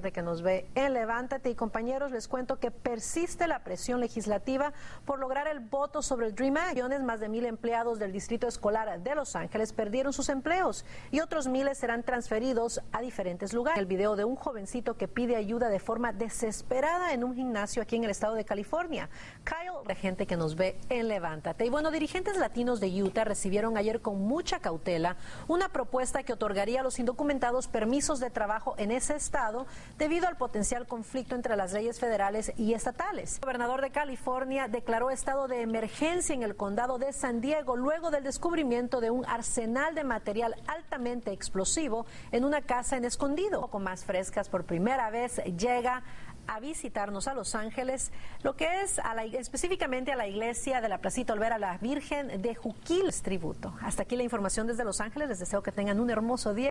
De que nos ve en Levántate. Y compañeros, les cuento que persiste la presión legislativa por lograr el voto sobre el Dream Act. Más de 1,000 empleados del Distrito Escolar de Los Ángeles perdieron sus empleos y otros miles serán transferidos a diferentes lugares. El video de un jovencito que pide ayuda de forma desesperada en un gimnasio aquí en el estado de California. Kyle, la gente que nos ve en Levántate. Y bueno, dirigentes latinos de Utah recibieron ayer con mucha cautela una propuesta que otorgaría a los indocumentados permisos de trabajo en ese estado debido al potencial conflicto entre las leyes federales y estatales. El gobernador de California declaró estado de emergencia en el condado de San Diego luego del descubrimiento de un arsenal de material altamente explosivo en una casa en Escondido. Con más frescas, por primera vez llega a visitarnos a Los Ángeles, lo que es específicamente a la iglesia de la Placita Olvera, la Virgen de Juquil Tributo. Hasta aquí la información desde Los Ángeles. Les deseo que tengan un hermoso día.